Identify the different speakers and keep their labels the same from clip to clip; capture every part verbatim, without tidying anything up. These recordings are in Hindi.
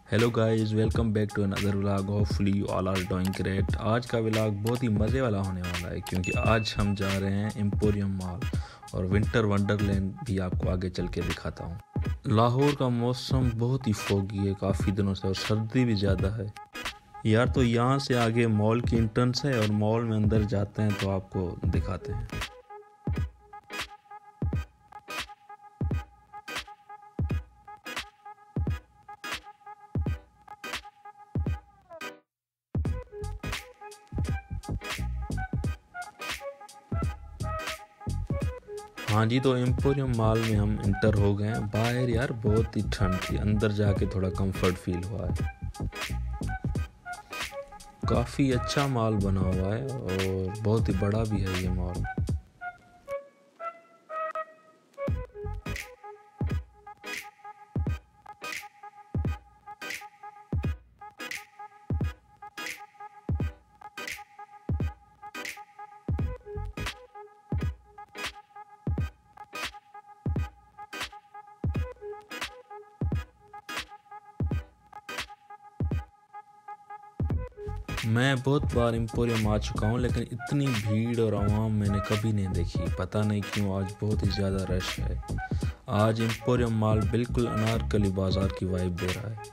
Speaker 1: Hello guys, welcome back to another vlog. Hopefully you all are doing great. आज का व्लॉग बहुत ही मज़े वाला होने वाला है क्योंकि आज हम जा रहे हैं एम्पोरियम मॉल और विंटर वंडरलैंड भी आपको आगे चल के दिखाता हूँ। लाहौर का मौसम बहुत ही फोगी है काफ़ी दिनों से और सर्दी भी ज़्यादा है यार। तो यहाँ से आगे मॉल की एंट्रेंस है और मॉल में अंदर जाते हैं तो आपको दिखाते हैं। हाँ जी, तो एम्पोरियम मॉल में हम इंटर हो गए हैं। बाहर यार बहुत ही ठंड थी, अंदर जाके थोड़ा कंफर्ट फील हुआ है। काफ़ी अच्छा मॉल बना हुआ है और बहुत ही बड़ा भी है ये मॉल। मैं बहुत बार एम्पोरियम आ चुका हूँ लेकिन इतनी भीड़ और आवाम मैंने कभी नहीं देखी। पता नहीं क्यों आज बहुत ही ज़्यादा रश है। आज एम्पोरियम मॉल बिल्कुल अनारकली बाज़ार की वाइब दे रहा है।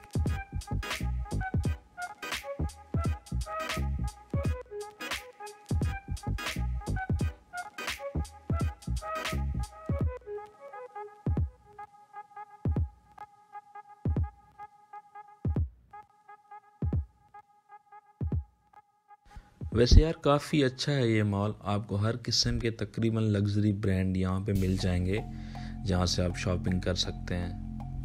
Speaker 1: वैसे यार काफ़ी अच्छा है ये मॉल। आपको हर किस्म के तकरीबन लग्जरी ब्रांड यहाँ पे मिल जाएंगे जहाँ से आप शॉपिंग कर सकते हैं।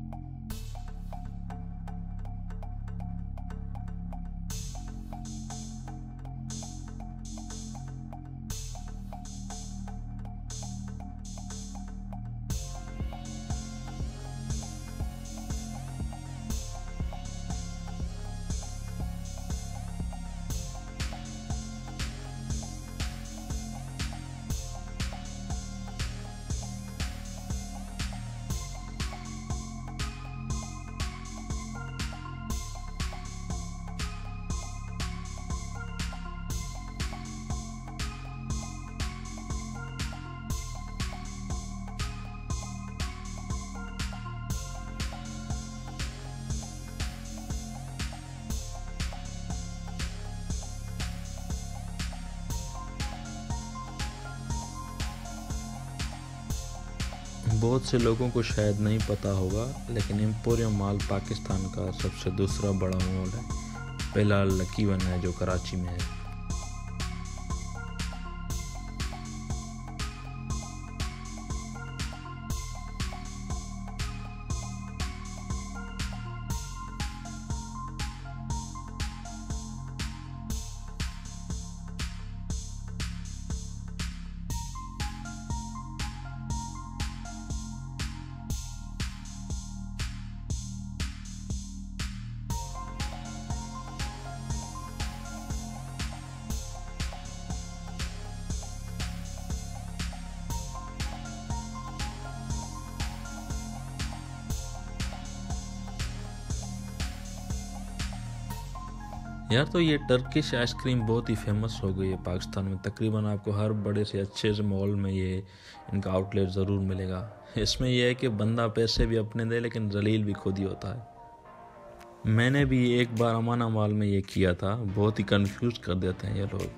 Speaker 1: बहुत से लोगों को शायद नहीं पता होगा लेकिन एम्पोरियम मॉल पाकिस्तान का सबसे दूसरा बड़ा मॉल है। पहला लकी वन है जो कराची में है। यार तो ये टर्किश आइसक्रीम बहुत ही फेमस हो गई है पाकिस्तान में। तकरीबन आपको हर बड़े से अच्छे से मॉल में ये इनका आउटलेट ज़रूर मिलेगा। इसमें यह है कि बंदा पैसे भी अपने दे लेकिन जलील भी खुद ही होता है। मैंने भी एक बार अमाना मॉल में ये किया था। बहुत ही कंफ्यूज कर देते हैं ये लोग।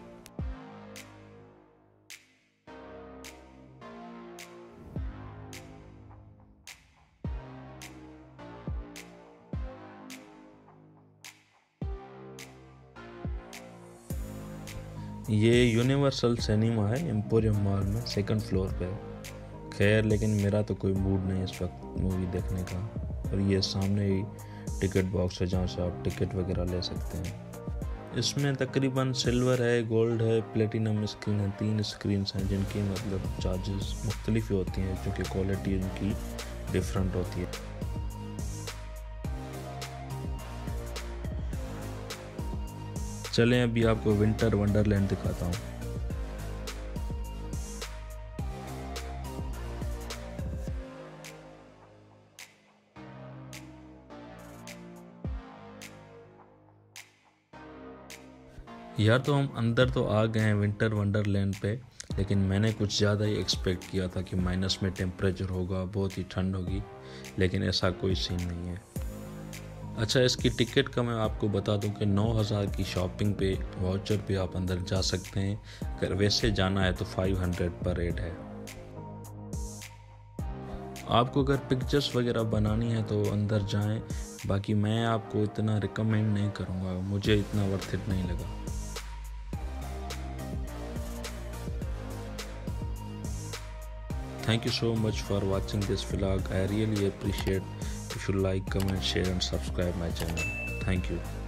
Speaker 1: ये यूनिवर्सल सिनेमा है एम्पोरियम मॉल में, सेकंड फ्लोर पे। खैर लेकिन मेरा तो कोई मूड नहीं इस वक्त मूवी देखने का। और ये सामने ही टिकट बॉक्स है जहाँ से आप टिकट वगैरह ले सकते हैं। इसमें तकरीबन सिल्वर है, गोल्ड है, प्लेटिनम स्क्रीन है। तीन स्क्रीन हैं जिनकी मतलब चार्जेस मुख्तलिफ होती हैं क्योंकि क्वालिटी उनकी डिफरेंट होती है। चलें अभी आपको विंटर वंडरलैंड दिखाता हूँ। यार तो हम अंदर तो आ गए हैं विंटर वंडरलैंड पे, लेकिन मैंने कुछ ज़्यादा ही एक्सपेक्ट किया था कि माइनस में टेम्परेचर होगा, बहुत ही ठंड होगी, लेकिन ऐसा कोई सीन नहीं है। अच्छा, इसकी टिकट का मैं आपको बता दूं कि नौ हज़ार की शॉपिंग पे वाउचर पे आप अंदर जा सकते हैं। अगर वैसे जाना है तो पाँच सौ पर हेड है। आपको अगर पिक्चर्स वगैरह बनानी है तो अंदर जाएं, बाकी मैं आपको इतना रिकमेंड नहीं करूँगा, मुझे इतना वर्थ इट नहीं लगा। Thank you so much for watching this vlog. I really appreciate if you like, comment, share and subscribe my channel. Thank you.